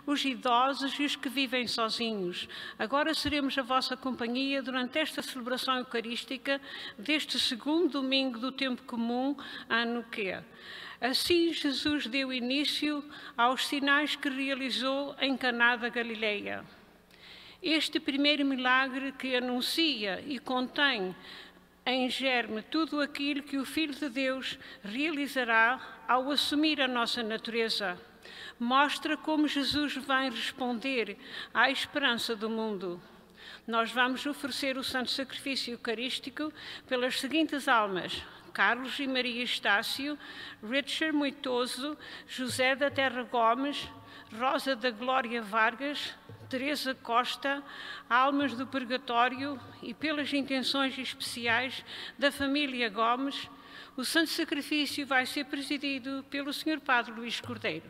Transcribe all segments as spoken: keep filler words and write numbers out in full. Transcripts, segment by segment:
os idosos e os que vivem sozinhos. Agora seremos a vossa companhia durante esta celebração eucarística deste segundo domingo do tempo comum, ano Q. Assim, Jesus deu início aos sinais que realizou em Caná da Galileia. Este primeiro milagre que anuncia e contém em germe tudo aquilo que o Filho de Deus realizará ao assumir a nossa natureza, mostra como Jesus vem responder à esperança do mundo. Nós vamos oferecer o Santo Sacrifício Eucarístico pelas seguintes almas: Carlos e Maria Estácio, Richard Moitoso, José da Terra Gomes, Rosa da Glória Vargas, Teresa Costa, almas do purgatório, e pelas intenções especiais da família Gomes. O Santo Sacrifício vai ser presidido pelo senhor Padre Luís Cordeiro.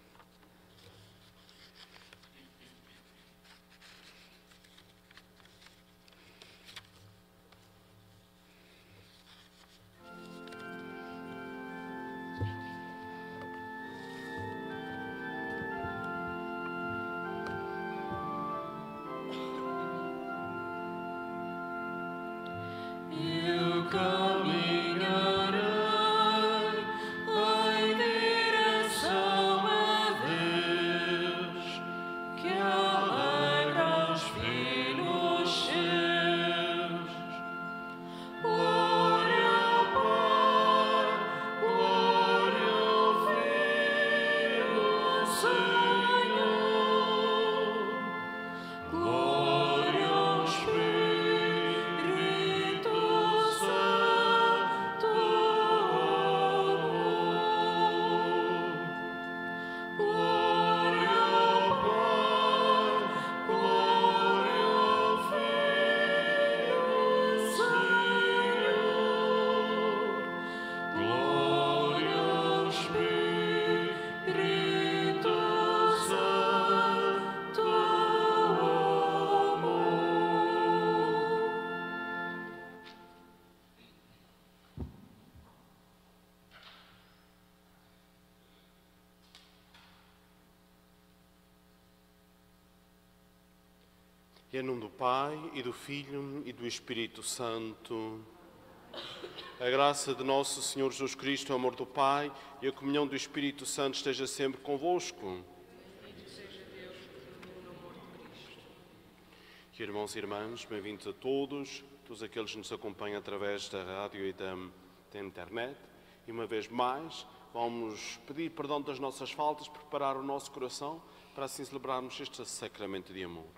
Em nome do Pai, e do Filho, e do Espírito Santo. A graça de nosso Senhor Jesus Cristo, o amor do Pai e a comunhão do Espírito Santo esteja sempre convosco. E, irmãos e irmãs, bem-vindos a todos, todos aqueles que nos acompanham através da rádio e da, da internet. E uma vez mais, vamos pedir perdão das nossas faltas, preparar o nosso coração para assim celebrarmos este sacramento de amor.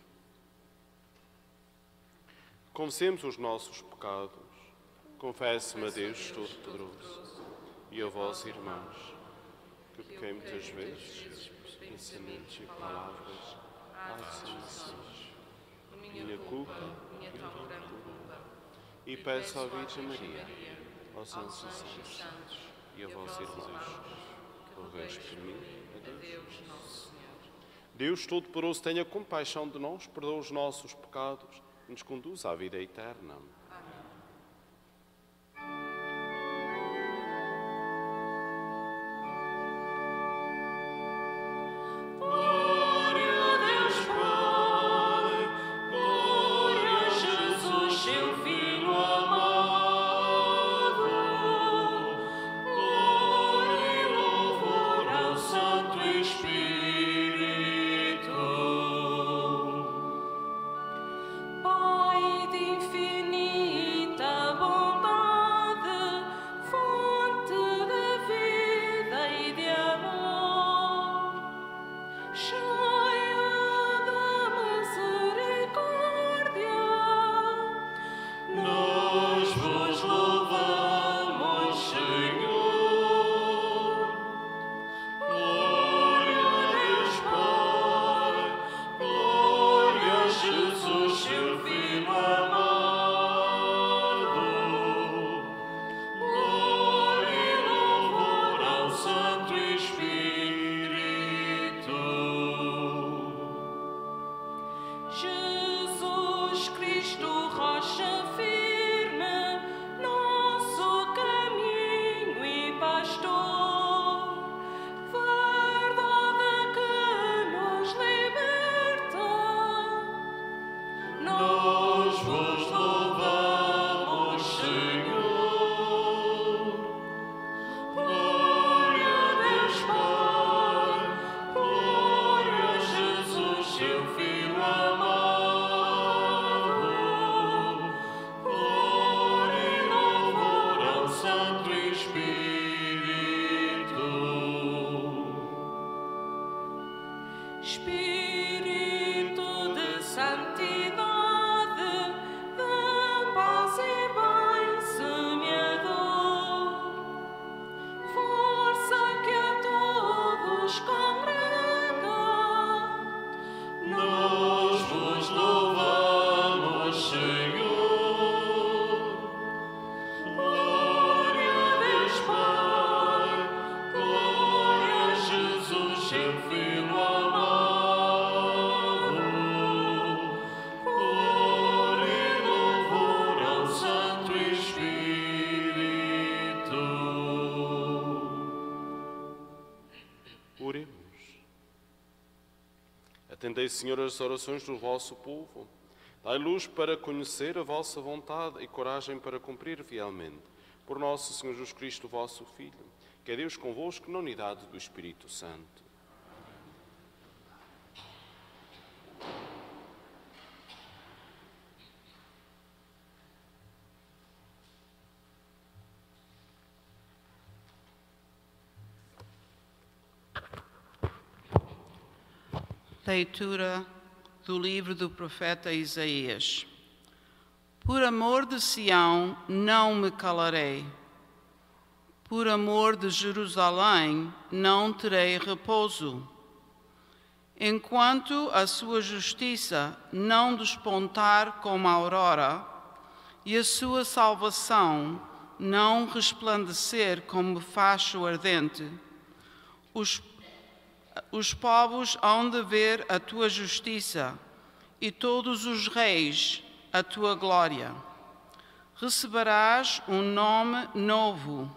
Confessemos os nossos pecados, confesso-me a Deus Todo-Poderoso e a vós, irmãos, que pequei muitas vezes, pensamentos e palavras, atos e omissões, minha culpa, minha tão grande culpa, e peço à Virgem Maria, aos santos e santos, e a vós, irmãos, que rogueis por mim, a Deus nosso Senhor. Deus Todo-Poderoso, tenha compaixão de nós, perdoa os nossos pecados, nos conduz à vida eterna. Espírito. seu Filho amado, glória e louvor ao Santo Espírito. Espírito de santidade, de paz e bem semeador, força que a todos congrega, Nós vos louvamos, Senhor. Glória a Deus Pai, glória a Jesus, seu Filho amado. Glória e louvor ao Santo Espírito. Oremos. Atendei, Senhor, as orações do vosso povo. Dai luz para conhecer a vossa vontade e coragem para cumprir fielmente. Por nosso Senhor Jesus Cristo, vosso Filho, que é Deus convosco na unidade do Espírito Santo. Leitura do livro do profeta Isaías. Por amor de Sião não me calarei, por amor de Jerusalém não terei repouso, enquanto a sua justiça não despontar como a aurora e a sua salvação não resplandecer como facho ardente. Os Os povos hão de ver a tua justiça e todos os reis a tua glória. Receberás um nome novo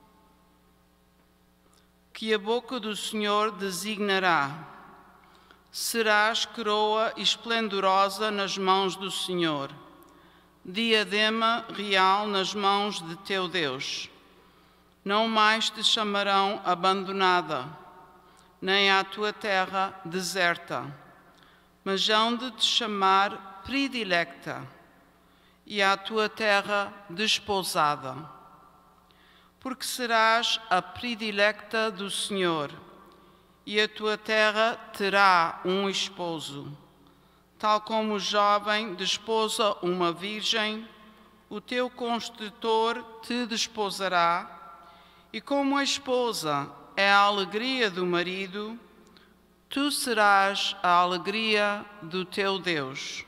que a boca do Senhor designará. Serás coroa esplendorosa nas mãos do Senhor, diadema real nas mãos de teu Deus. Não mais te chamarão abandonada, nem à tua terra deserta, mas hão de te chamar predilecta, e à tua terra desposada. Porque serás a predilecta do Senhor, e a tua terra terá um esposo. Tal como o jovem desposa uma virgem, o teu construtor te desposará, e como a esposa é a alegria do marido, tu serás a alegria do teu Deus.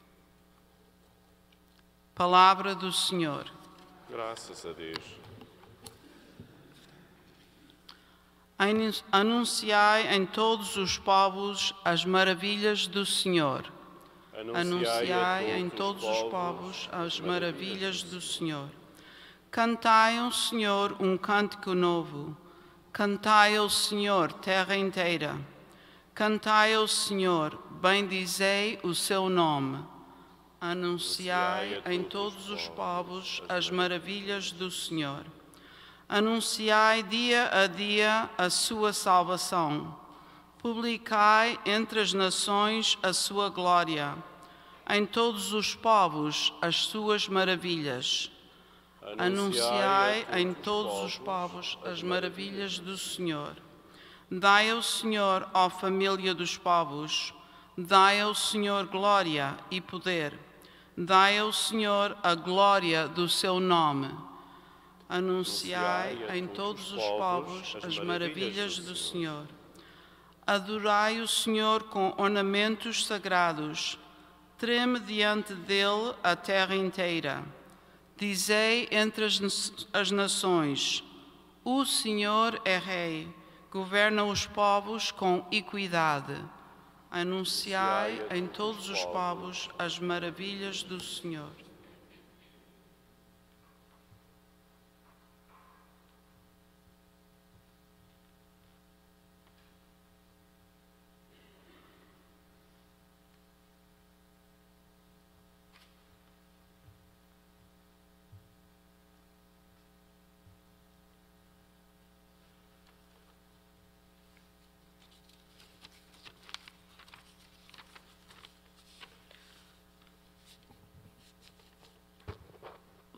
Palavra do Senhor. Graças a Deus. Anunciai em todos os povos as maravilhas do Senhor. Anunciai em todos os povos as maravilhas do Senhor. Cantai ao Senhor um cântico novo. Cantai ao Senhor, terra inteira. Cantai ao Senhor, bendizei o seu nome. Anunciai em todos os povos as maravilhas do Senhor. Anunciai dia a dia a sua salvação. Publicai entre as nações a sua glória. Em todos os povos as suas maravilhas. Anunciai em todos os povos as maravilhas do Senhor. Dai ao Senhor, ó família dos povos, dai ao Senhor glória e poder. Dai ao Senhor a glória do seu nome. Anunciai em todos os povos as maravilhas do Senhor. Adorai o Senhor com ornamentos sagrados. Treme diante dele a terra inteira. Dizei entre as, as nações, o Senhor é Rei, governa os povos com equidade. Anunciai em todos os povos as maravilhas do Senhor.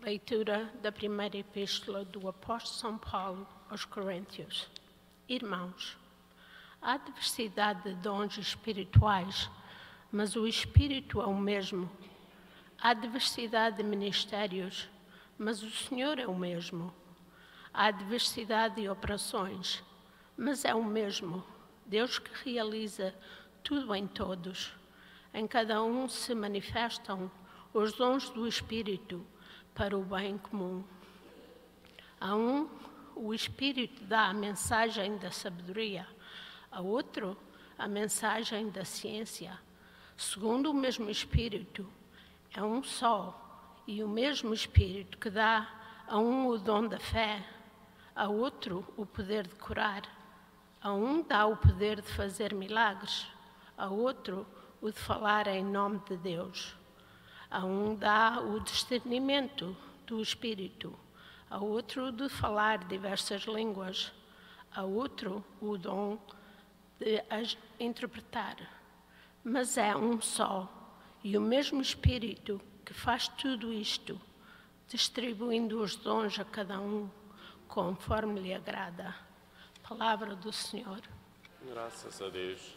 Leitura da primeira epístola do apóstolo São Paulo aos Coríntios. Irmãos, há diversidade de dons espirituais, mas o Espírito é o mesmo. Há diversidade de ministérios, mas o Senhor é o mesmo. Há diversidade de operações, mas é o mesmo. Deus que realiza tudo em todos. Em cada um se manifestam os dons do Espírito para o bem comum. A um, o Espírito dá a mensagem da sabedoria, a outro, a mensagem da ciência. Segundo o mesmo Espírito, é um só, e o mesmo Espírito que dá a um o dom da fé, a outro o poder de curar, a um dá o poder de fazer milagres, a outro o de falar em nome de Deus. A um dá o discernimento do Espírito, a outro de falar diversas línguas, a outro o dom de as interpretar. Mas é um só, e o mesmo Espírito que faz tudo isto, distribuindo os dons a cada um, conforme lhe agrada. Palavra do Senhor. Graças a Deus.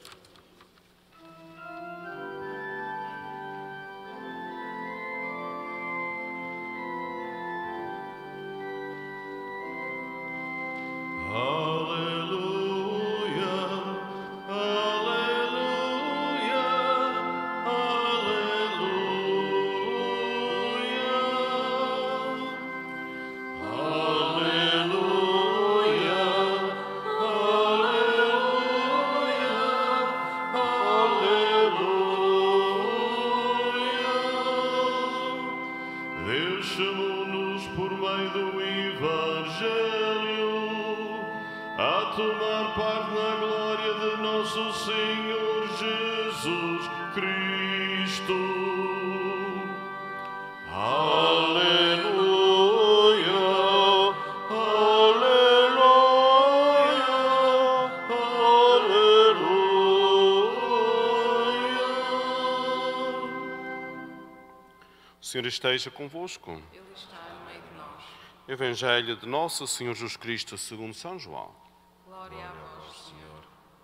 O Senhor esteja convosco. Ele está no meio de nós. Evangelho de Nosso Senhor Jesus Cristo segundo São João. Glória a vós, Senhor.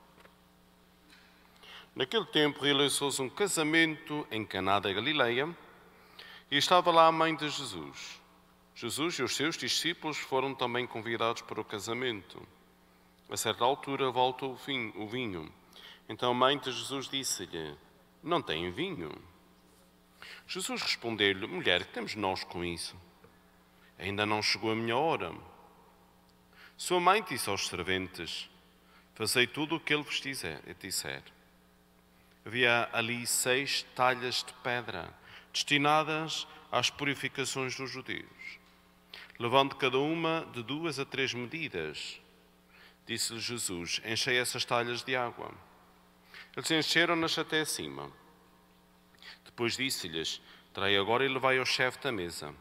Naquele tempo realizou-se um casamento em Caná da Galileia e estava lá a mãe de Jesus. Jesus e os seus discípulos foram também convidados para o casamento. A certa altura voltou o vinho. Então a mãe de Jesus disse-lhe: não tem vinho. Jesus respondeu-lhe: mulher, que temos nós com isso? Ainda não chegou a minha hora. Sua mãe disse aos serventes: fazei tudo o que ele vos disser. Havia ali seis talhas de pedra, destinadas às purificações dos judeus. Levando cada uma de duas a três medidas, disse-lhe Jesus: enchei essas talhas de água. Eles encheram-nas até acima. Depois disse-lhes: trai agora e levai ao chefe da mesa.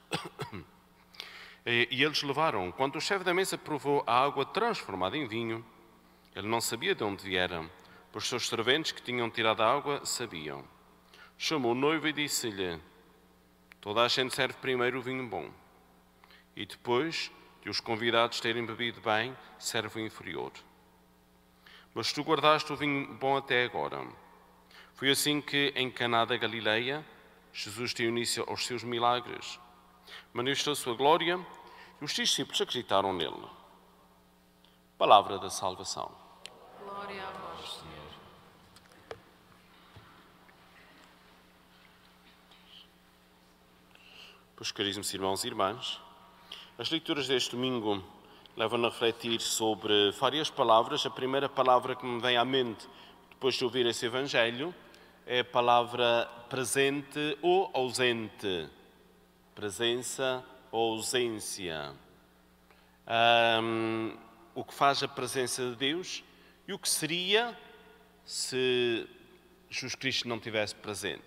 E eles levaram. Quando o chefe da mesa provou a água transformada em vinho, ele não sabia de onde viera, pois os seus serventes que tinham tirado a água sabiam. Chamou o noivo e disse-lhe: toda a gente serve primeiro o vinho bom, e depois de os convidados terem bebido bem, serve o inferior. Mas tu guardaste o vinho bom até agora. Foi assim que, em Caná da Galileia, Jesus deu início aos seus milagres. Manifestou a sua glória e os discípulos acreditaram nele. Palavra da salvação. Glória a vós, Senhor. Pois, caríssimos irmãos e irmãs, as leituras deste domingo levam-nos a refletir sobre várias palavras. A primeira palavra que me vem à mente depois de ouvir esse Evangelho é a palavra presente ou ausente. Presença ou ausência. Um, o que faz a presença de Deus e o que seria se Jesus Cristo não estivesse presente.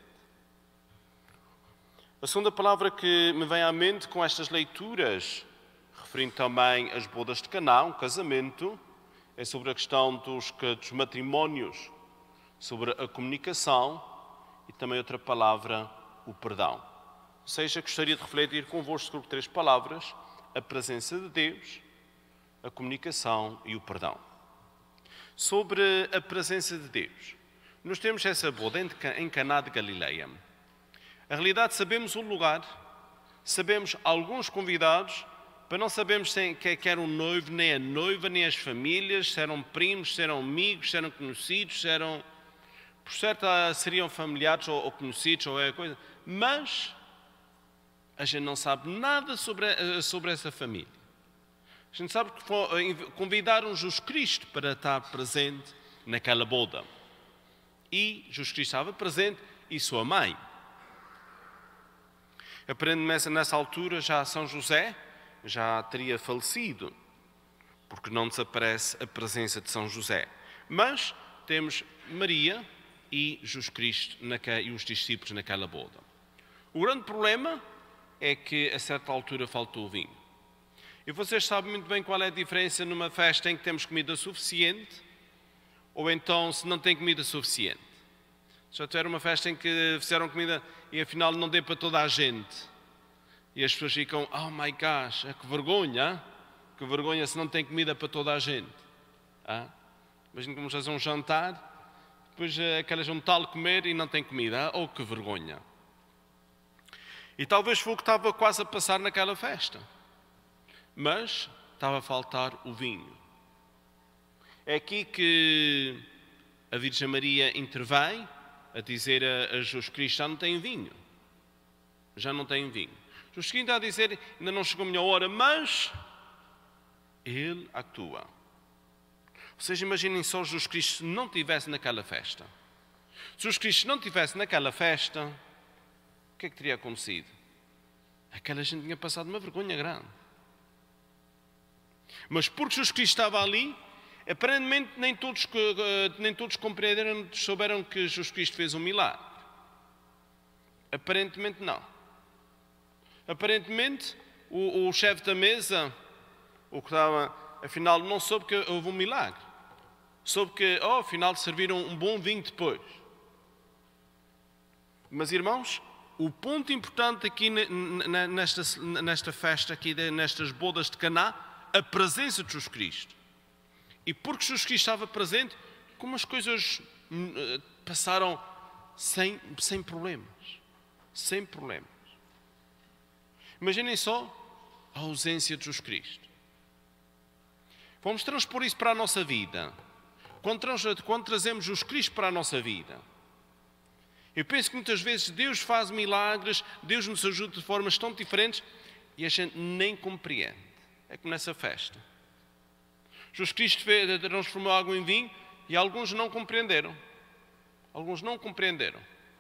A segunda palavra que me vem à mente com estas leituras, referindo também às bodas de Caná, um casamento, é sobre a questão dos, dos matrimónios, sobre a comunicação e também outra palavra, o perdão. Ou seja, gostaria de refletir convosco sobre três palavras: a presença de Deus, a comunicação e o perdão. Sobre a presença de Deus. Nós temos essa boda em Caná de Galileia. A realidade, sabemos o lugar, sabemos alguns convidados, mas não sabemos se era o noivo, nem a noiva, nem as famílias, se eram primos, se eram amigos, se eram conhecidos, se eram... Por certo, seriam familiares ou, ou conhecidos, ou é coisa. Mas a gente não sabe nada sobre, sobre essa família. A gente sabe que convidaram Jesus Cristo para estar presente naquela boda. E Jesus Cristo estava presente e sua mãe. Aparentemente, nessa altura, já São José já teria falecido, porque não desaparece a presença de São José. Mas temos Maria e Jesus Cristo e os discípulos naquela boda. O grande problema é que a certa altura faltou o vinho. E vocês sabem muito bem qual é a diferença numa festa em que temos comida suficiente ou então se não tem comida suficiente. Já tiveram uma festa em que fizeram comida e afinal não deu para toda a gente. E as pessoas ficam, oh my gosh, que vergonha, que vergonha se não tem comida para toda a gente. Ah? Imagina que vamos fazer um jantar, depois aquelas vão tal comer e não tem comida. Oh, que vergonha. E talvez foi o que estava quase a passar naquela festa. Mas estava a faltar o vinho. É aqui que a Virgem Maria intervém a dizer a, a Jesus Cristo, já não tem vinho. Já não tem vinho. Jesus Cristo está a dizer, ainda não chegou a minha hora, mas Ele atua. Ou seja, imaginem só Jesus Cristo se não estivesse naquela festa. Se Jesus Cristo não estivesse naquela festa, o que é que teria acontecido? Aquela gente tinha passado uma vergonha grande. Mas porque Jesus Cristo estava ali, aparentemente nem todos, nem todos compreenderam, souberam que Jesus Cristo fez um milagre. Aparentemente não. Aparentemente o, o chefe da mesa, o que estava, afinal não soube que houve um milagre. Soube que, oh, afinal serviram um bom vinho depois. Mas irmãos, o ponto importante aqui nesta, nesta festa, aqui nestas bodas de Caná, a presença de Jesus Cristo. E porque Jesus Cristo estava presente, como as coisas passaram sem, sem problemas. Sem problemas. Imaginem só a ausência de Jesus Cristo. Vamos transpor isso para a nossa vida. Quando, trans, quando trazemos Jesus Cristo para a nossa vida, eu penso que muitas vezes Deus faz milagres, Deus nos ajuda de formas tão diferentes e a gente nem compreende. É como nessa festa. Jesus Cristo fez, transformou água em vinho e alguns não compreenderam. Alguns não compreenderam.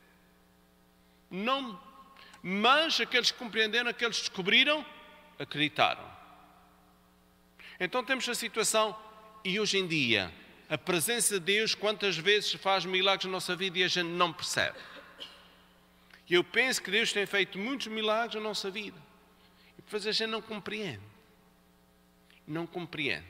Não, mas aqueles que compreenderam, aqueles que descobriram, acreditaram. Então temos a situação, e hoje em dia, a presença de Deus, quantas vezes faz milagres na nossa vida e a gente não percebe. E eu penso que Deus tem feito muitos milagres na nossa vida. E depois a gente não compreende. Não compreende.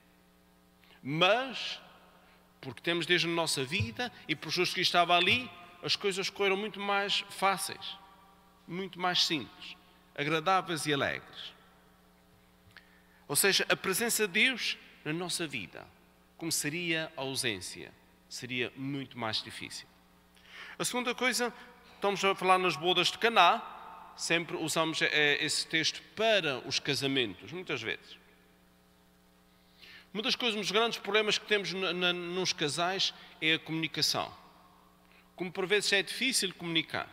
Mas, porque temos Deus na nossa vida e por Jesus que estava ali, as coisas correram muito mais fáceis, muito mais simples, agradáveis e alegres. Ou seja, a presença de Deus na nossa vida, como seria a ausência, seria muito mais difícil. A segunda coisa, estamos a falar nas bodas de Caná, sempre usamos esse texto para os casamentos, muitas vezes. Uma das coisas, um dos grandes problemas que temos na, na, nos casais é a comunicação. Como por vezes é difícil comunicar.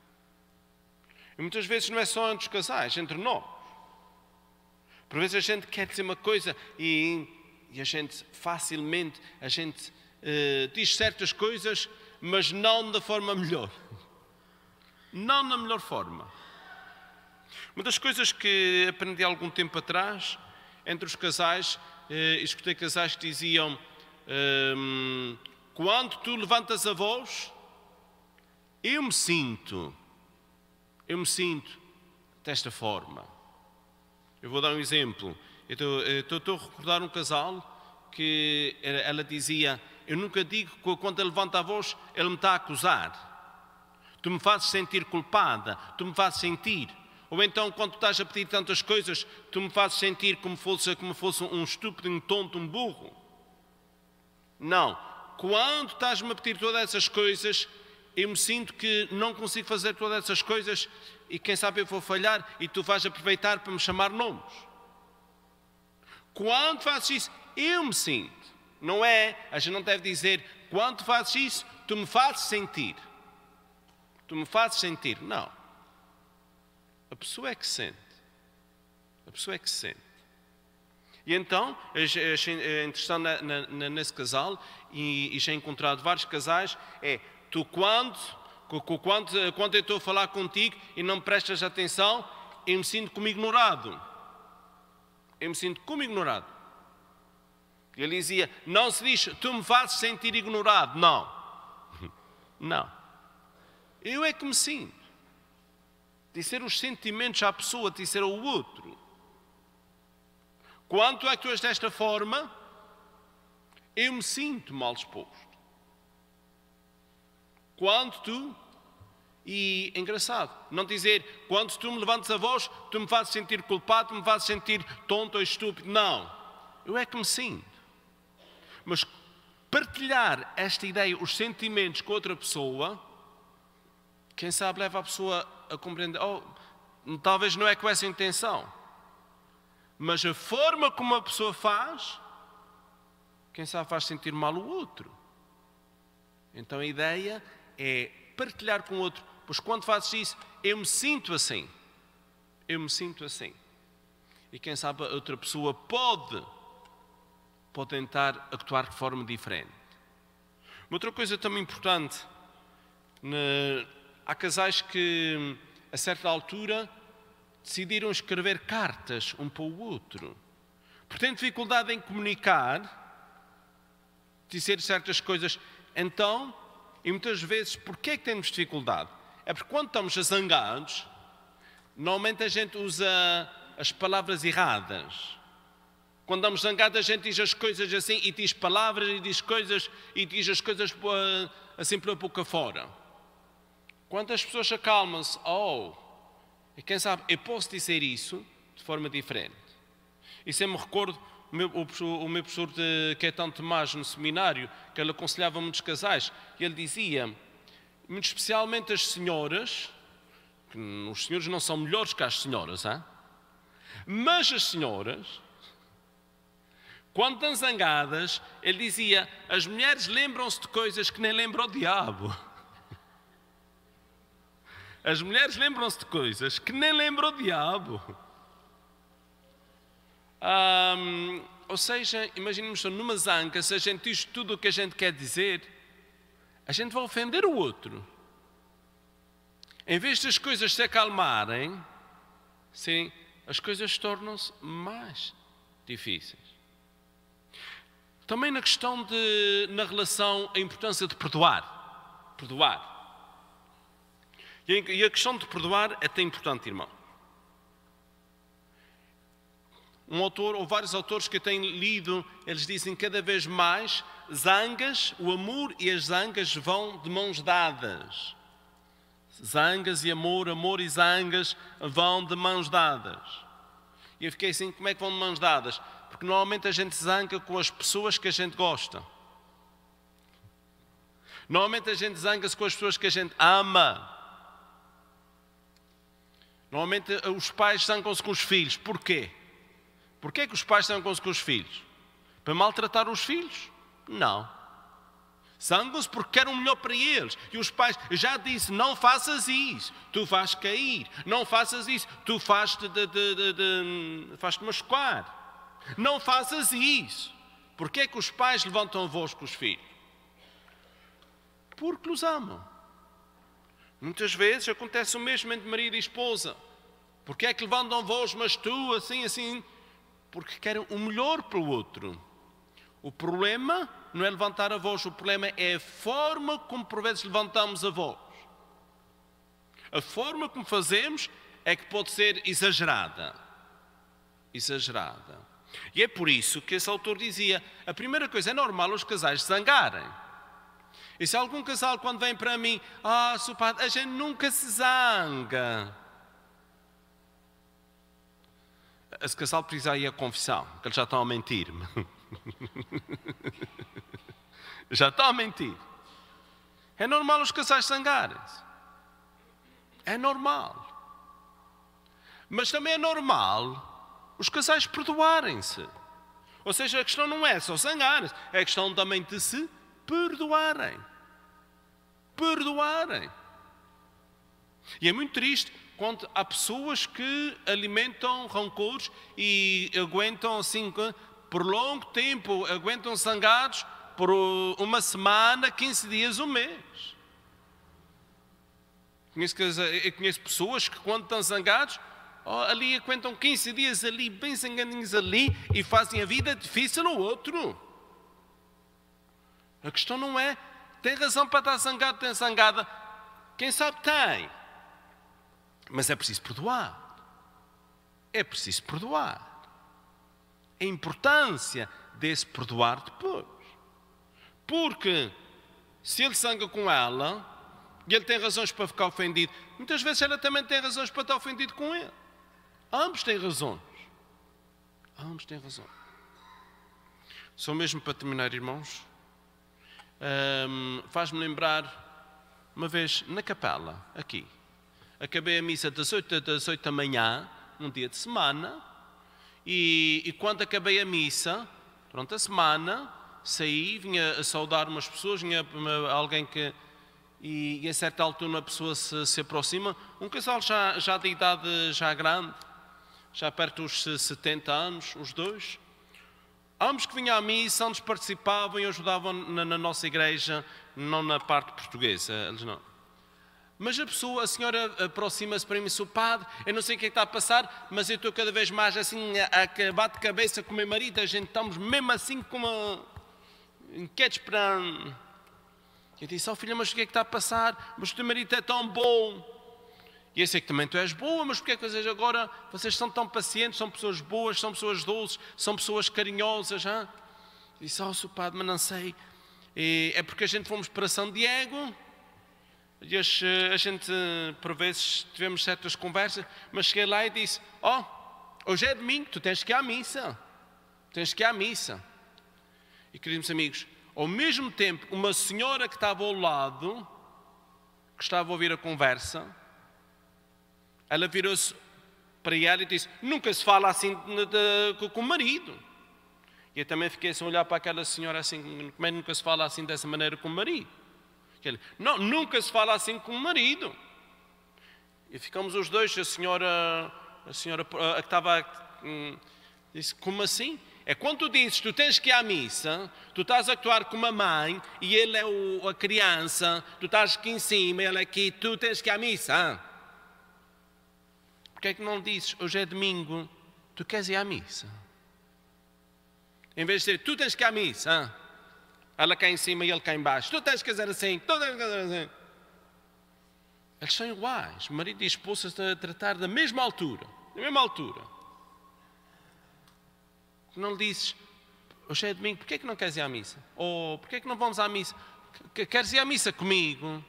E muitas vezes não é só entre os casais, entre nós. Por vezes a gente quer dizer uma coisa e, e a gente facilmente, a gente uh, diz certas coisas, mas não da forma melhor. Não na melhor forma. Uma das coisas que aprendi há algum tempo atrás, entre os casais, Uh, escutei casais que diziam um, quando tu levantas a voz, eu me sinto, eu me sinto desta forma. Eu vou dar um exemplo. Eu estou a recordar um casal que ela dizia, eu nunca digo que quando ele levanta a voz, ele me está a acusar. Tu me fazes sentir culpada, tu me fazes sentir. Ou então, quando tu estás a pedir tantas coisas, tu me fazes sentir como fosse, como fosse um estúpido, um tonto, um burro. Não. Quando estás-me a pedir todas essas coisas, eu me sinto que não consigo fazer todas essas coisas e quem sabe eu vou falhar e tu vais aproveitar para me chamar nomes. Quando fazes isso, eu me sinto. Não é, a gente não deve dizer, quando fazes isso, tu me fazes sentir. Tu me fazes sentir. Não. A pessoa é que sente. A pessoa é que sente. E então, é interessante nesse casal, e já he encontrado vários casais, é, tu quando, quando, quando eu estou a falar contigo e não me prestas atenção, eu me sinto como ignorado. Eu me sinto como ignorado. Ele dizia, não se diz, tu me fazes sentir ignorado. Não. Não. Eu é que me sinto. Dizer os sentimentos à pessoa, dizer ao outro. Quando é que tu és desta forma, eu me sinto mal disposto. Quando tu, e engraçado, não dizer, quando tu me levantas a voz, tu me fazes sentir culpado, tu me fazes sentir tonto ou estúpido. Não. Eu é que me sinto. Mas partilhar esta ideia, os sentimentos com outra pessoa, quem sabe leva a pessoa a compreender, oh, talvez não é com essa intenção, mas a forma como a pessoa faz, quem sabe faz sentir mal o outro. Então a ideia é partilhar com o outro, pois quando fazes isso, eu me sinto assim, eu me sinto assim. E quem sabe a outra pessoa pode, pode tentar actuar de forma diferente. Uma outra coisa também importante, na, há casais que, a certa altura, decidiram escrever cartas um para o outro. Porque têm dificuldade em comunicar, dizer certas coisas. Então, e muitas vezes, porquê é que temos dificuldade? É porque quando estamos zangados, normalmente a gente usa as palavras erradas. Quando estamos zangados, a gente diz as coisas assim, e diz palavras, e diz coisas, e diz as coisas assim pela boca fora. Quando as pessoas acalmam-se, oh, e quem sabe, eu posso dizer isso de forma diferente. E sempre me recordo o meu, o, o meu professor de Caetano Tomás no seminário, que ele aconselhava muitos casais, e ele dizia, muito especialmente as senhoras, que os senhores não são melhores que as senhoras, hein? Mas as senhoras, quando estão zangadas, ele dizia, as mulheres lembram-se de coisas que nem lembram o diabo. As mulheres lembram-se de coisas que nem lembram o diabo. Um, ou seja, imaginemos numa zanga, se a gente diz tudo o que a gente quer dizer, a gente vai ofender o outro. Em vez das coisas se acalmarem, sim, as coisas tornam-se mais difíceis. Também na questão de, na relação, a importância de perdoar. Perdoar. E a questão de perdoar é tão importante, irmão. Um autor, ou vários autores que eu tenho lido, eles dizem cada vez mais, zangas, o amor e as zangas vão de mãos dadas. Zangas e amor, amor e zangas vão de mãos dadas. E eu fiquei assim, como é que vão de mãos dadas? Porque normalmente a gente zanga com as pessoas que a gente gosta. Normalmente a gente zanga-se com as pessoas que a gente ama. Normalmente os pais zangam-se com os filhos. Porquê? Porquê que os pais zangam-se com os filhos? Para maltratar os filhos? Não. Zangam-se porque querem o melhor para eles. E os pais, eu já disse, não faças isso, tu vais cair. Não faças isso, tu fazes-te de, de, de, de, faz-te machucar. Não faças isso. Porquê que os pais levantam a voz com os filhos? Porque os amam. Muitas vezes acontece o mesmo entre marido e esposa. Porque é que levantam a voz, mas tu, assim, assim? Porque querem o melhor para o outro. O problema não é levantar a voz, o problema é a forma como por vezes levantamos a voz. A forma como fazemos é que pode ser exagerada. Exagerada. E é por isso que esse autor dizia, a primeira coisa, é normal os casais zangarem. E se algum casal, quando vem para mim, ah, seu padre, a gente nunca se zanga. Esse casal precisa ir à confissão, que eles já estão a mentir-me. Já estão a mentir. É normal os casais zangarem-se. É normal. Mas também é normal os casais perdoarem-se. Ou seja, a questão não é só zangarem-se, é a questão também de se perdoarem. Perdoarem. E é muito triste quando há pessoas que alimentam rancores e aguentam assim por longo tempo, aguentam zangados por uma semana, quinze dias, um mês. Conheço, eu conheço pessoas que quando estão zangados, oh, ali aguentam quinze dias ali, bem zangadinhos ali, e fazem a vida difícil no outro. A questão não é, tem razão para estar zangado, tem zangada. Quem sabe tem. Mas é preciso perdoar. É preciso perdoar. A importância desse perdoar depois. Porque se ele zanga com ela, e ele tem razões para ficar ofendido, muitas vezes ela também tem razões para estar ofendido com ele. Ambos têm razões. Ambos têm razões. Só mesmo para terminar, irmãos, hum, faz-me lembrar uma vez na capela, aqui. Acabei a missa das oito, das oito da manhã, um dia de semana, e, e quando acabei a missa, durante a semana, saí, vinha a saudar umas pessoas, vinha alguém que... E, e a certa altura uma pessoa se, se aproxima, um casal já, já de idade já grande, já perto dos setenta anos, os dois. Ambos que vinham à missa, ambos participavam e ajudavam na, na nossa igreja, não na parte portuguesa, eles não. Mas a pessoa, a senhora aproxima-se para mim e diz, padre, eu não sei o que é que está a passar, mas eu estou cada vez mais assim a acabar de cabeça com o meu marido, a gente estamos mesmo assim como inquietos para... Eu disse, oh filha, mas o que é que está a passar? Mas o teu marido é tão bom. E eu sei que também tu és boa, mas porque é que vocês agora, vocês são tão pacientes, são pessoas boas, são pessoas doces, são pessoas carinhosas, hã? Eu disse, oh, seu padre, mas não sei. E é porque a gente fomos para São Diego, e as, a gente, por vezes, tivemos certas conversas, mas cheguei lá e disse, oh, hoje é domingo, tu tens que ir à missa. Tens que ir à missa. E, queridos amigos, ao mesmo tempo, uma senhora que estava ao lado, que estava a ouvir a conversa, ela virou-se para ela e disse, nunca se fala assim de, de, com o marido. E eu também fiquei assim a olhar para aquela senhora assim, como é que nunca se fala assim dessa maneira com o marido? Ele, não, nunca se fala assim com o marido. E ficamos os dois, a senhora, a senhora a que estava, disse, como assim? É quando tu dizes, tu tens que ir à missa, tu estás a actuar como a mãe, e ele é o, a criança, tu estás aqui em cima, ele é aqui, tu tens que ir à missa. Porquê é que não dizes, hoje é domingo, tu queres ir à missa? Em vez de dizer, tu tens que ir à missa, ela cá em cima e ele cá em baixo, tu tens que fazer assim, tu tens que fazer assim. Eles são iguais, marido e esposa estão a tratar da mesma altura, da mesma altura. Não lhe dizes, hoje é domingo, porquê é que não queres ir à missa? Ou porquê é que não vamos à missa? Queres ir à missa comigo?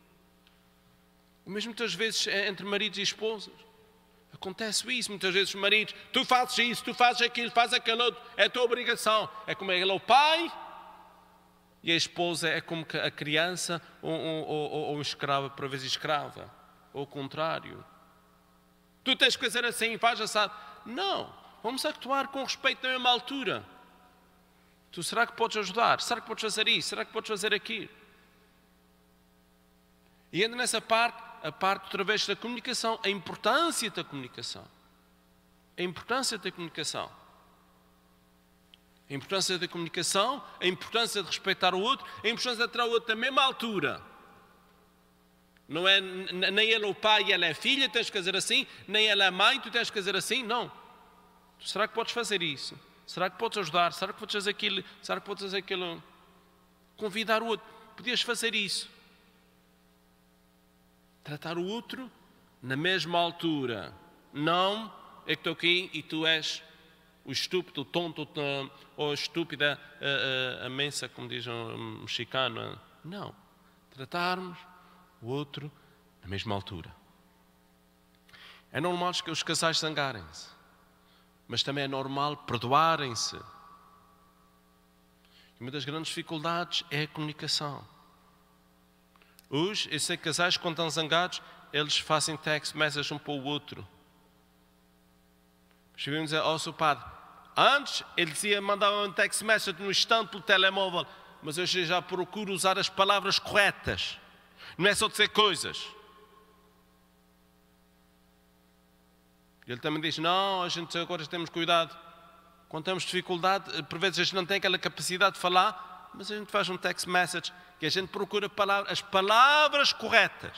O mesmo muitas vezes entre maridos e esposas. Acontece isso, muitas vezes os maridos, tu fazes isso, tu fazes aquilo, fazes aquilo outro, é a tua obrigação. É como ele é o pai, e a esposa é como a criança ou, ou, ou, ou um escravo, por vezes escrava. Ou o contrário. Tu tens que fazer assim, faz assado. Não. Vamos actuar com respeito na mesma altura. Tu, será que podes ajudar? Será que podes fazer isso? Será que podes fazer aquilo? E ainda nessa parte, a parte outra vez da comunicação, a importância da comunicação. A importância da comunicação. A importância da comunicação, a importância de respeitar o outro, a importância de ter o outro na mesma altura. Não é nem ele é o pai e ela é a filha, tens que fazer assim, nem ela é a mãe, tu tens que fazer assim, não. Será que podes fazer isso? Será que podes ajudar? Será que podes fazer aquilo? Será que podes fazer aquilo? Convidar o outro. Podias fazer isso. Tratar o outro na mesma altura. Não é que estou aqui e tu és o estúpido, o tonto ou a estúpida, a, a, a mensa, como diz um mexicano. Não. Tratarmos o outro na mesma altura. É normal que os casais zangarem-se, mas também é normal perdoarem-se. Uma das grandes dificuldades é a comunicação. Hoje, eu sei que casais, quando estão zangados, eles fazem text message um para o outro. Chegamos a dizer, ó, seu padre, antes ele dizia, mandava um text message no instante pelo telemóvel, mas hoje já procuro usar as palavras corretas. Não é só dizer coisas. Ele também diz, não, a gente agora temos cuidado. Quando temos dificuldade, por vezes a gente não tem aquela capacidade de falar, mas a gente faz um text message que a gente procura palavras, as palavras corretas.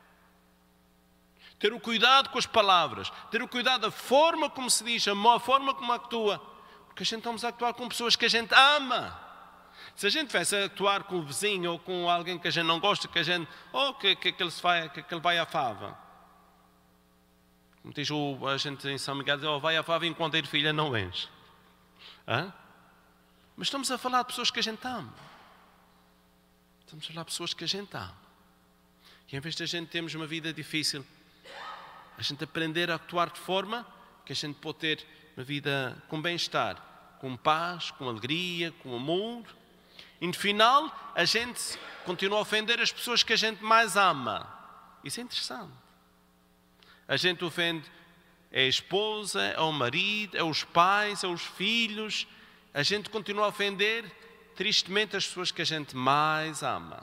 Ter o cuidado com as palavras, ter o cuidado da forma como se diz, a forma como atua. Porque a gente estamos a actuar com pessoas que a gente ama. Se a gente tivesse a atuar com o vizinho ou com alguém que a gente não gosta, que a gente, ou que, que, que, ele, se vai, que, que ele vai à fava. Como diz o, a gente em São Miguel, diz, oh, vai à fava enquanto a filha não enche. Hã? Mas estamos a falar de pessoas que a gente ama. Estamos a falar de pessoas que a gente ama. E em vez de a gente termos uma vida difícil, a gente aprender a actuar de forma que a gente pode ter uma vida com bem-estar, com paz, com alegria, com amor. E no final, a gente continua a ofender as pessoas que a gente mais ama. Isso é interessante. A gente ofende é a esposa, é o marido, é os pais, é os filhos. A gente continua a ofender, tristemente, as pessoas que a gente mais ama.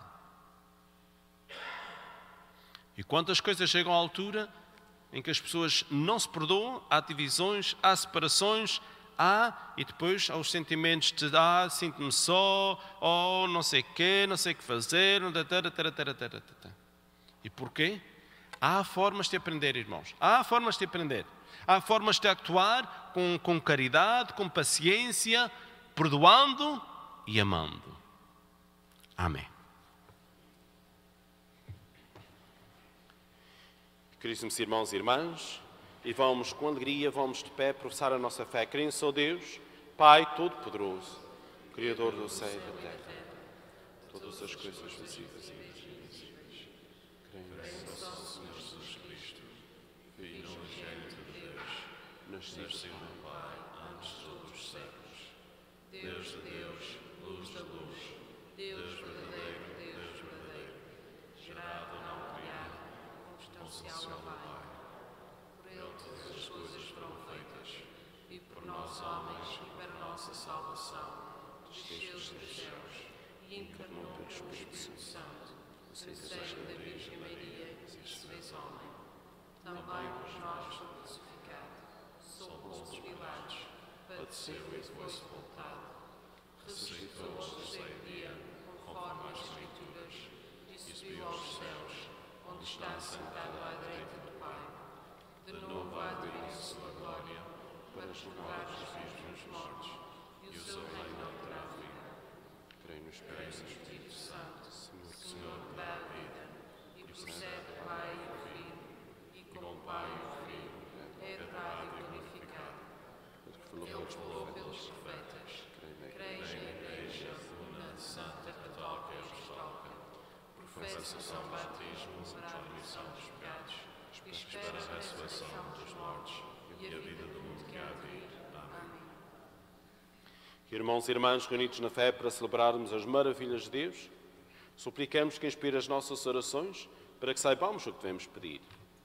E quando as coisas chegam à altura em que as pessoas não se perdoam, há divisões, há separações, há, e depois há os sentimentos de, ah, sinto-me só, ou não sei o quê, não sei o que fazer, e porquê? Há formas de aprender, irmãos, há formas de aprender, há formas de actuar com, com caridade, com paciência, perdoando e amando. Amém. Queridos irmãos e irmãs, e vamos com alegria, vamos de pé professar a nossa fé. Creio em só Deus, Pai Todo-Poderoso, Criador do céu e da terra, todas as coisas visíveis e invisíveis. Creio em só Senhor Jesus Cristo, Filho unigênito de Deus, nascido do Pai antes de todos os séculos. Deus de Deus, luz da luz, Deus verdadeiro, Deus verdadeiro, gerado não criado, consubstancial ao Pai. Por Ele todas as coisas foram feitas, e por nós homens e para a nossa salvação, desceu dos céus e encarnou pelo Espírito Santo, nasceu da Virgem Maria e se fez homem. Também por nós foi crucificado, sob Pôncio Pilatos, padeceu e foi sepultado. Ressuscitou ao terceiro dia, conforme as Escrituras, e subiu aos céus, onde está sentado à direita do Pai. De novo há de vir em sua glória, para julgar os vivos e os mortos, e o seu reino não terá fim. Creio no Espírito Santo, Senhor que dá a vida, e procede do Pai e o Filho, e com o Pai e o Filho é adorado e glorificado. Ele falou pelos profetas. Creio na Igreja Una, Santa, Católica e Apostólica. Professo o São Batismo para a remissão dos pecados, e espero a ressurreição dos mortos e a vida do mundo que há de vir. Amém. Irmãos e irmãs reunidos na fé para celebrarmos as maravilhas de Deus, suplicamos que inspire as nossas orações para que saibamos o que devemos pedir.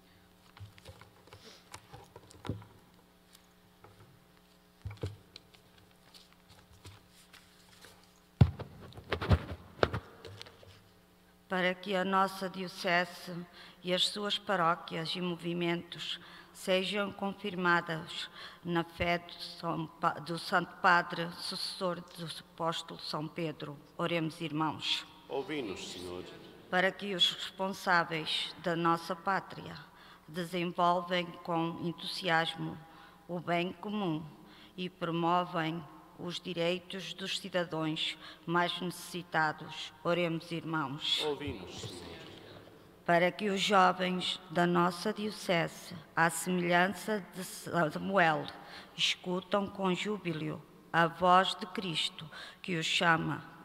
Para que a nossa diocese e as suas paróquias e movimentos sejam confirmadas na fé do, São, do Santo Padre, sucessor do apóstolo São Pedro. Oremos, irmãos. Ouvi-nos, Senhor. Para que os responsáveis da nossa pátria desenvolvem com entusiasmo o bem comum e promovem os direitos dos cidadãos mais necessitados. Oremos, irmãos. Ouvi-nos, Senhor. Para que os jovens da nossa diocese, à semelhança de Samuel, escutam com júbilo a voz de Cristo, que os chama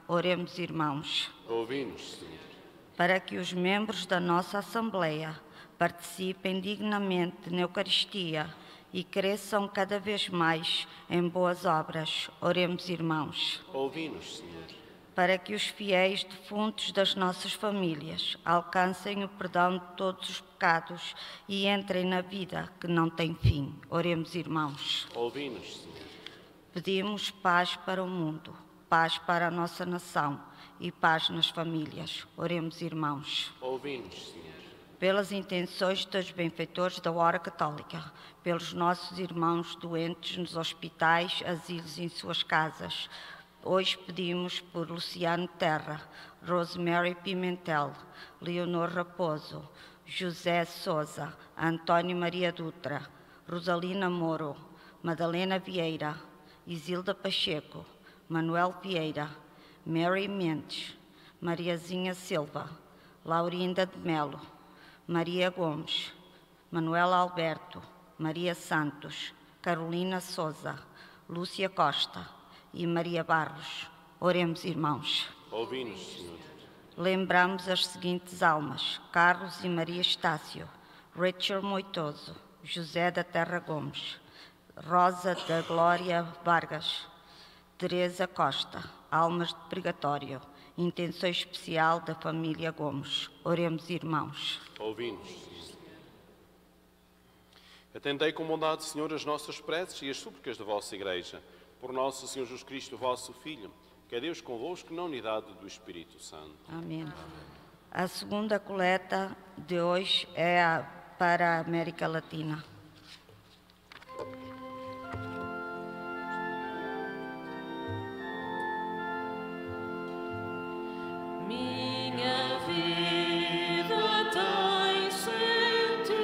Oremos, irmãos. Ouvi-nos, Senhor. Para que os membros da nossa Assembleia participem dignamente na Eucaristia e cresçam cada vez mais em boas obras. Oremos, irmãos. Ouvi-nos, Senhor. Para que os fiéis defuntos das nossas famílias alcancem o perdão de todos os pecados e entrem na vida que não tem fim. Oremos, irmãos. Ouvi-nos, Senhor. Pedimos paz para o mundo, paz para a nossa nação e paz nas famílias. Oremos, irmãos. Ouvi-nos, Senhor. Pelas intenções dos benfeitores da Hora Católica, pelos nossos irmãos doentes nos hospitais, asilos e em suas casas. Hoje pedimos por Luciano Terra, Rosemary Pimentel, Leonor Raposo, José Souza, António Maria Dutra, Rosalina Moro, Madalena Vieira, Isilda Pacheco, Manuel Vieira, Mary Mendes, Mariazinha Silva, Laurinda de Melo, Maria Gomes, Manuela Alberto, Maria Santos, Carolina Souza, Lúcia Costa e Maria Barros. Oremos, irmãos. Ouvi-nos, Senhor. Lembramos as seguintes almas: Carlos e Maria Estácio, Richard Moitoso, José da Terra Gomes, Rosa da Glória Vargas, Teresa Costa, almas de purgatório, intenção especial da família Gomes. Oremos, irmãos. Ouvi-nos, Senhor. Atendei com bondade, Senhor, as nossas preces e as súplicas da vossa Igreja, por nosso Senhor Jesus Cristo, vosso Filho, que é Deus convosco na unidade do Espírito Santo. Amém. A segunda coleta de hoje é a, para a América Latina. Minha vida tem sentido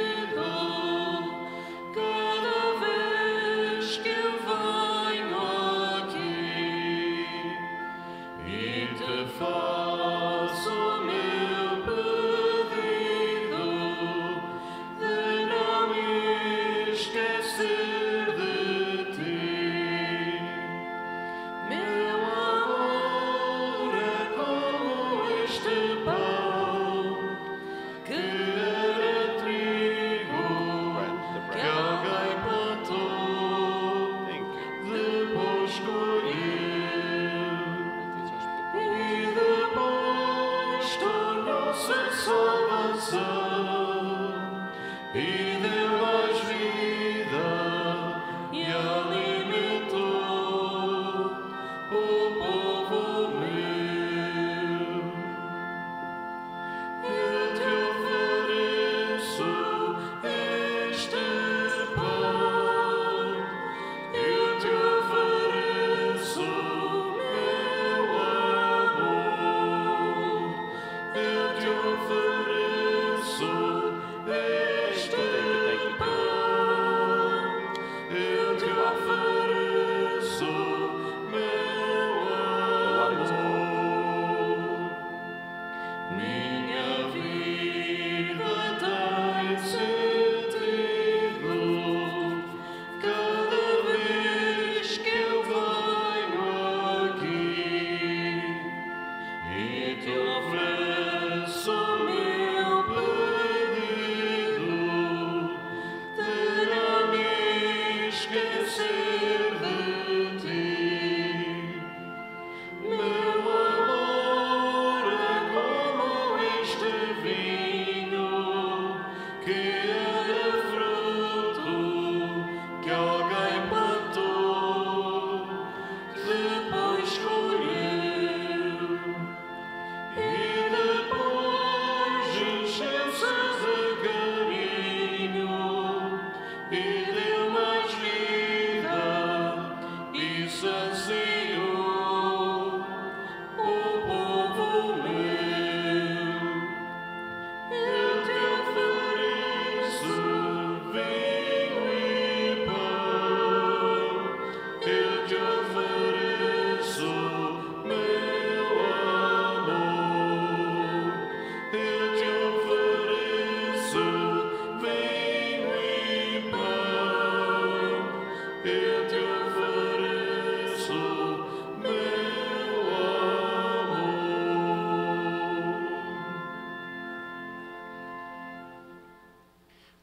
cada vez que eu venho aqui e te faço o meu pedido de não me esquecer de ti. Meu amor é como este pão que era trigo que alguém plantou, depois colheu e depois tornou-se salvação e deu mais vida e alimentou o povo meu. Eu te ofereço este pão, eu te ofereço meu amor, eu te ofereço este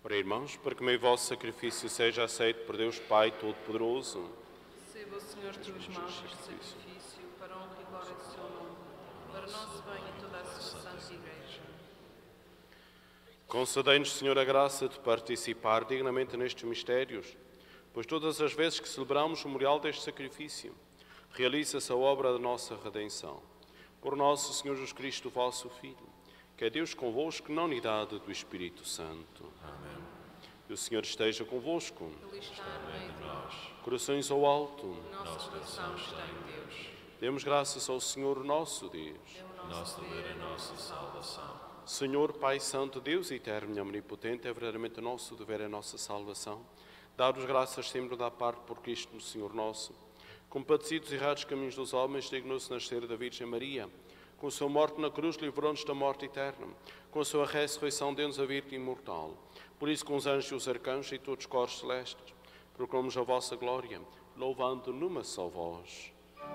Ora, irmãos, para que o meu vosso sacrifício seja aceito por Deus Pai Todo-Poderoso. Receba o Senhor de tuas mãos este sacrifício para a honra e glória do seu nome, para nosso bem e toda a sua santa Igreja. Concedei-nos, Senhor, a graça de participar dignamente nestes mistérios, pois todas as vezes que celebramos o memorial deste sacrifício, realiza-se a obra da nossa redenção. Por nosso Senhor Jesus Cristo, vosso Filho, que é Deus convosco na unidade do Espírito Santo. Amém. Que o Senhor esteja convosco. Ele está no meio de nós. Corações ao alto. Nosso coração está em Deus. Demos graças ao Senhor nosso Deus. É o nosso dever, a nossa salvação. Senhor, Pai Santo, Deus eterno e omnipotente, é verdadeiramente o nosso dever, a nossa salvação. Dar-vos graças sempre da parte por Cristo, Senhor nosso. Compadecidos e errados caminhos dos homens, dignou-se nascer da Virgem Maria. Com sua morte na cruz, livrou-nos da morte eterna. Com sua ressurreição, deu-nos a vida imortal. Por isso, com os anjos e os arcanjos e todos os coros celestes, proclamamos a vossa glória, louvando numa só voz.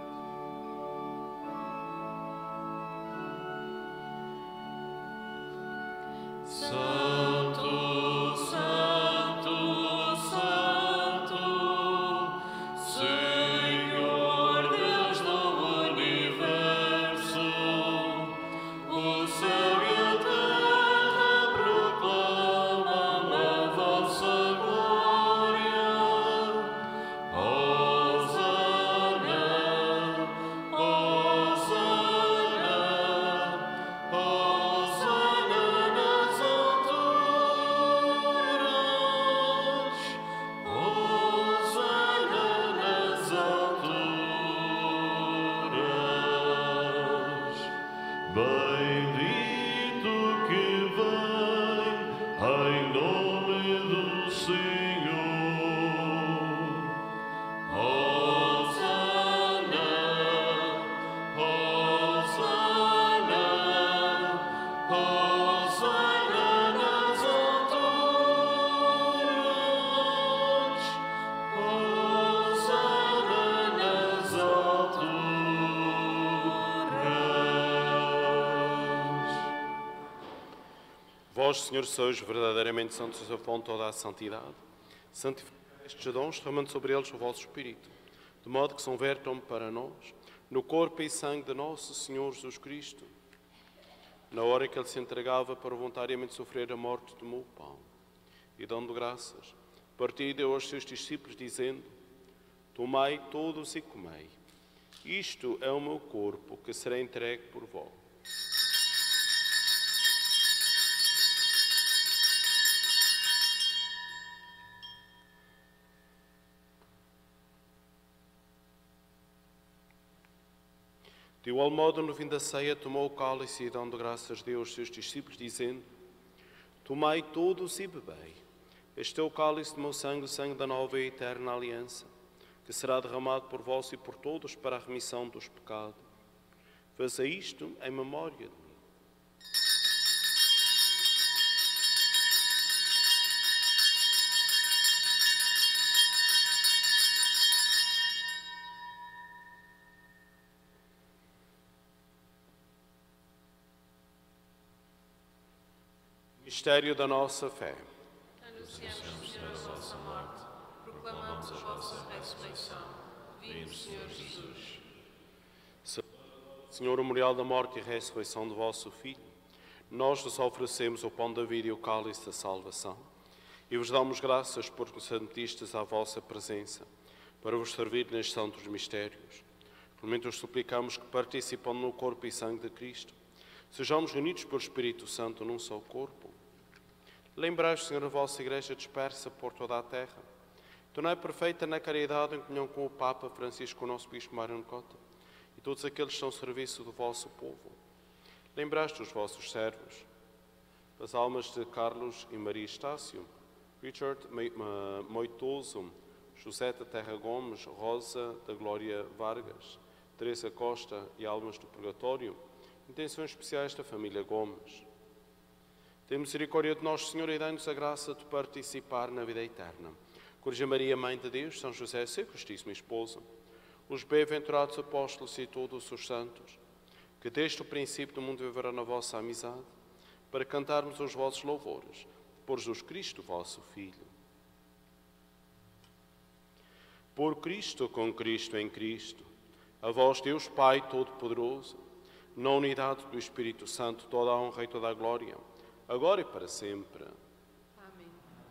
Santo, Santo, Santo, Senhor Deus do universo, o céu e a terra proclamam a vossa glória. Hosana, Hosana, Hosana nas alturas, Hosana nas alturas. Bendito que vem em nome do Senhor. Hosana, Hosana, Hosana nas alturas, Hosana nas alturas. Vós, Senhor, sois verdadeiramente santos, a fonte de toda a santidade. Santificai estes dons, derramando sobre eles o vosso Espírito, de modo que se convertam para nós no corpo e sangue de nosso Senhor Jesus Cristo. Na hora em que ele se entregava para voluntariamente sofrer a morte, tomou o pão e, dando graças, partiu e deu aos seus discípulos, dizendo: Tomai todos e comei. Isto é o meu corpo, que será entregue por vós. De igual modo, no fim da ceia, tomou o cálice e, dando graças, deu aos seus discípulos, dizendo: Tomai todos e bebei. Este é o cálice do meu sangue, o sangue da nova e eterna aliança, que será derramado por vós e por todos para a remissão dos pecados. Faça isto em memória de mim. Mistério da nossa fé. Anunciamos, Senhor, a vossa morte, proclamamos a vossa ressurreição. Vinde, Senhor Jesus. Senhor, o memorial da morte e ressurreição do vosso Filho, nós vos oferecemos o pão da vida e o cálice da salvação, e vos damos graças por nos admitistes à vossa presença, para vos servir nestes santos mistérios. Realmente vos suplicamos que, participando no corpo e sangue de Cristo, sejamos reunidos pelo Espírito Santo num só corpo. Lembrai-vos, Senhor, a vossa Igreja dispersa por toda a terra. Tornai perfeita na caridade em comunhão com o Papa Francisco, o nosso Bispo Mário Ncota, e todos aqueles que estão ao serviço do vosso povo. Lembraste os vossos servos, as almas de Carlos e Maria Estácio, Richard Moitoso, José da Terra Gomes, Rosa da Glória Vargas, Teresa Costa e almas do Purgatório, intenções especiais da família Gomes. Tem misericórdia de nós, Senhor, e dai-nos a graça de participar na vida eterna. Corja Maria, Mãe de Deus, São José, seu castíssimo esposo, os bem-aventurados apóstolos e todos os santos, que desde o princípio do mundo viverão na vossa amizade, para cantarmos os vossos louvores, por Jesus Cristo, vosso Filho. Por Cristo, com Cristo, em Cristo, a vós, Deus Pai Todo-Poderoso, na unidade do Espírito Santo, toda a honra e toda a glória, agora e para sempre. Amém.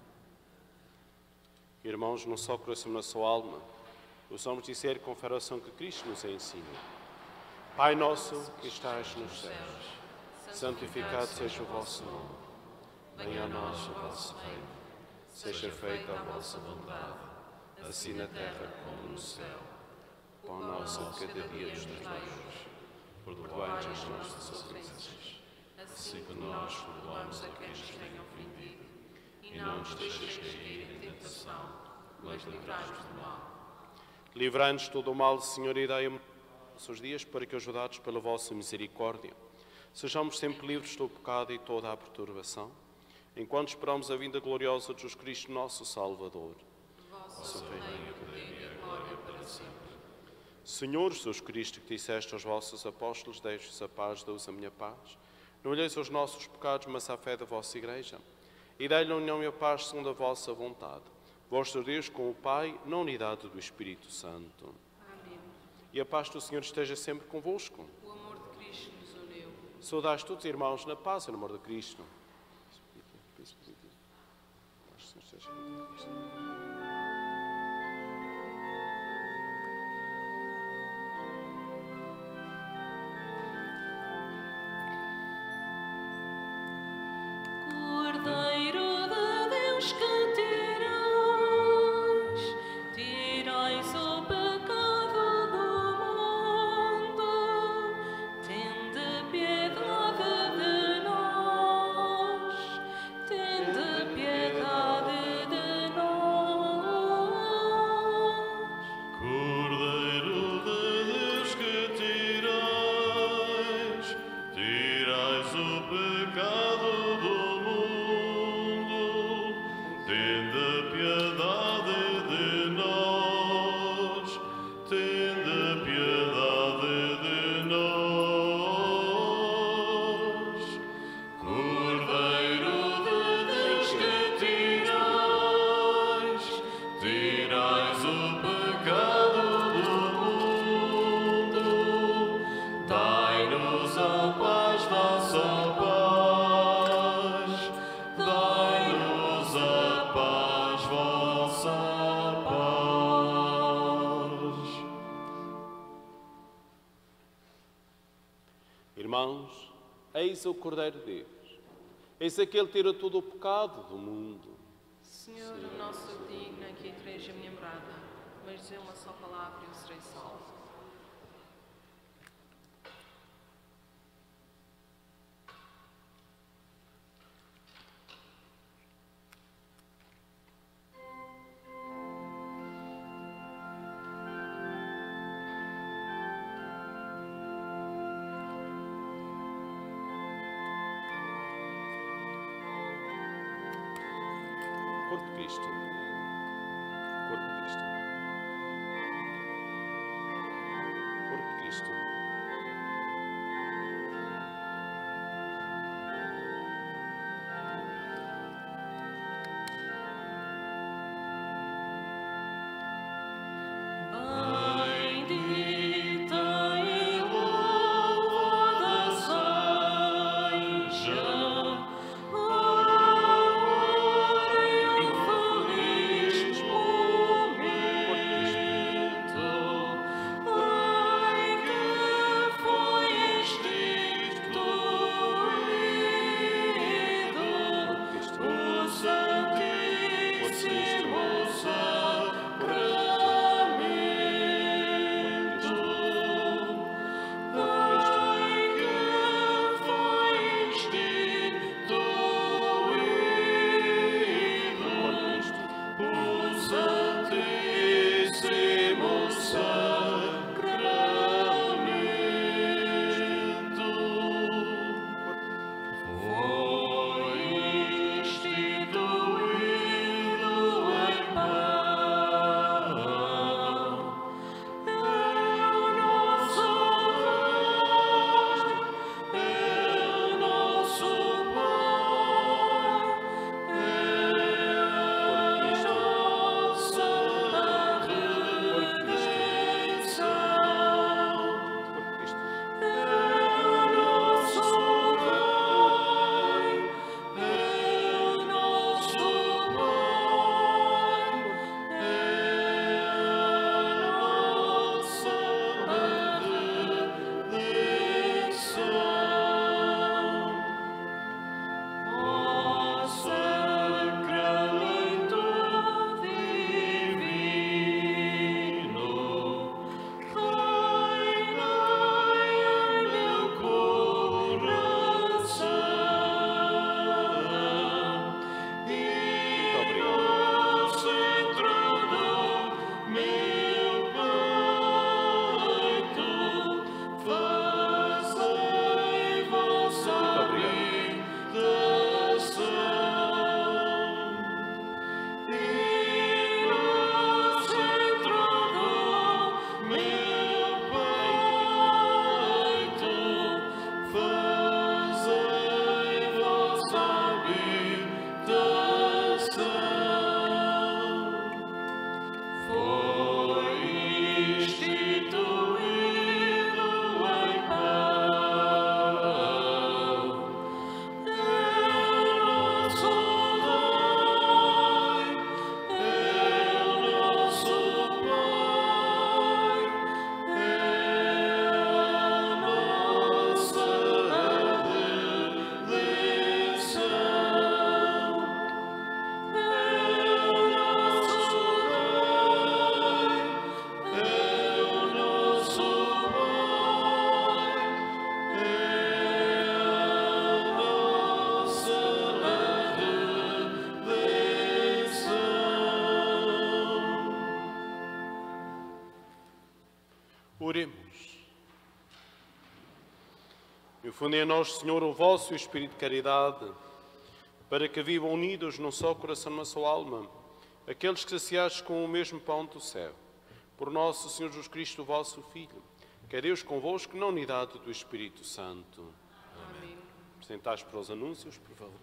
Irmãos, num só coração, na sua alma, ousamos dizer com a oração que Cristo nos ensina. Pai nosso que estás nos céus, santificado seja o vosso nome. Venha a nós o vosso reino. Seja feita a vossa vontade, assim na terra como no céu. O pão nosso de cada dia nos dai hoje. Perdoai-nos as nossas ofensas, assim que nós perdoamos a quem nos tem ofendido. E não nos deixes cair em tentação, mas livrai-nos do mal. Livrai-nos de todo o mal, Senhor, e dai-nos nossos dias para que, ajudados pela vossa misericórdia, sejamos sempre livres do pecado e toda a perturbação, enquanto esperamos a vinda gloriosa de Jesus Cristo, nosso Salvador. Vosso reino, o poder e a glória para sempre. Senhor Jesus Cristo, que disseste aos vossos apóstolos, deixe-vos a paz, dou-vos a minha paz. Não olheis os nossos pecados, mas a fé da vossa Igreja. E dai-lhe a união e a paz segundo a vossa vontade. Vosso Deus com o Pai, na unidade do Espírito Santo. Amém. E a paz do Senhor esteja sempre convosco. O amor de Cristo nos uniu. Saudais todos, irmãos, na paz e no amor de Cristo. Paz do Senhor esteja convosco. Cordeiro de Deus, que tirais, tirais o pecado do mundo, tende piedade de nós, tende piedade de nós. Cordeiro de Deus, que tirais, tirais o pecado do mundo, tende piedade de nós, tende piedade de nós. Cordeiro de Deus, que tirais, tirais o pecado do mundo, dai-nos a paz, vossa paz, dai-nos a paz, vossa paz. Irmãos, eis o Cordeiro de Deus. Eis aquele que tira todo o pecado do mundo. Senhor, não sou digna que entreis a minha morada, mas dize uma só palavra e eu serei salvo. Corpo de Cristo. Corpo de Cristo. Corpo de Cristo. Bendita e louvada seja a glória e a família. Infunde em nós, Senhor, o vosso Espírito de caridade, para que vivam unidos num só coração, numa só alma, aqueles que saciados com o mesmo pão do céu. Por nosso Senhor Jesus Cristo, o vosso Filho, que é Deus convosco, na unidade do Espírito Santo. Amém. Apresentais para os anúncios, por favor.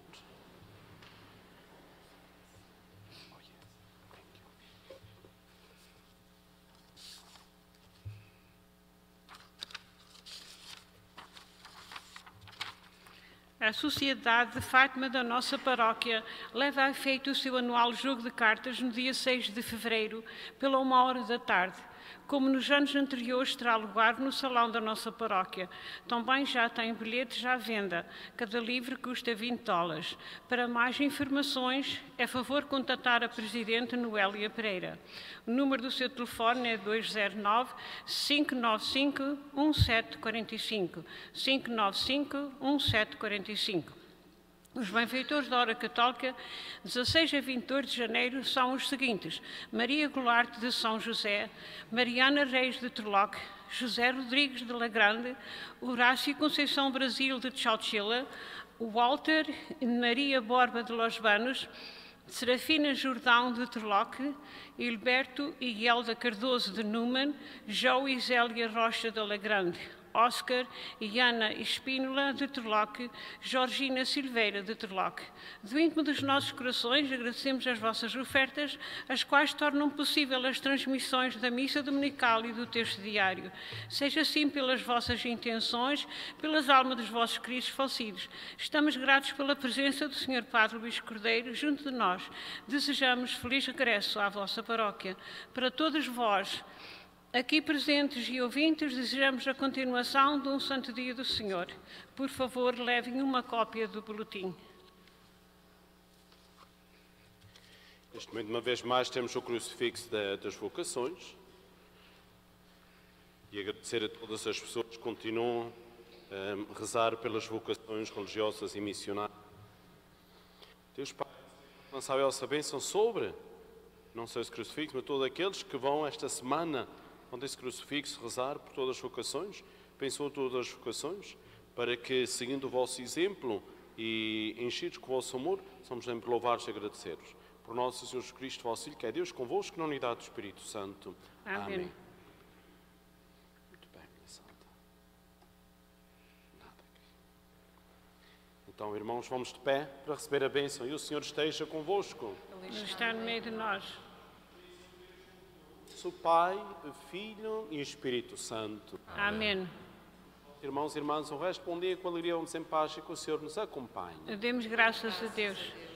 A Sociedade de Fátima da nossa paróquia leva a efeito o seu anual jogo de cartas no dia seis de fevereiro, pela uma hora da tarde. Como nos anos anteriores, terá lugar no salão da nossa paróquia. Também já tem bilhetes à venda. Cada livro custa vinte dólares. Para mais informações, é favor contatar a Presidente Noélia Pereira. O número do seu telefone é dois zero nove, cinco nove cinco, um sete quatro cinco. cinco nove cinco, um sete quatro cinco. Os benfeitores da hora católica, dezasseis a vinte e dois de janeiro, são os seguintes: Maria Goulart de São José, Mariana Reis de Turloc, José Rodrigues de Lagrande, Horácio Conceição Brasil de Chalchila, Walter Maria Borba de Los Banos, Serafina Jordão de Turloc, Hilberto e Helda Cardoso de Numan, João e Zélia Rocha de Lagrande, Oscar e Ana Espínola de Turloc, Georgina Silveira de Turloc. Do íntimo dos nossos corações, agradecemos as vossas ofertas, as quais tornam possível as transmissões da missa dominical e do texto diário. Seja assim pelas vossas intenções, pelas almas dos vossos queridos falecidos. Estamos gratos pela presença do senhor Padre Luís Cordeiro junto de nós. Desejamos feliz regresso à vossa paróquia. Para todos vós, aqui presentes e ouvintes, desejamos a continuação de um santo dia do Senhor. Por favor, levem uma cópia do boletim. Neste momento, uma vez mais, temos o crucifixo da, das vocações. E agradecer a todas as pessoas que continuam a rezar pelas vocações religiosas e missionárias. Deus Pai, lançar a vossa bênção sobre, não só esse crucifixo, mas todos aqueles que vão esta semana onde esse crucifixo rezar por todas as vocações, pensou todas as vocações, para que, seguindo o vosso exemplo e enchidos com o vosso amor, somos sempre louvados e agradecidos. Por nosso Senhor Jesus Cristo, vosso Filho, que é Deus convosco, na unidade do Espírito Santo. Amém. Amém. Muito bem, minha santa. Nada aqui. Então, irmãos, vamos de pé para receber a bênção e o Senhor esteja convosco. Ele está no meio de nós. O Pai, o Filho e o Espírito Santo. Amém. Irmãos e irmãs, o resto, bom dia, com alegria, vamos em paz e que o Senhor nos acompanhe. Demos graças a Deus.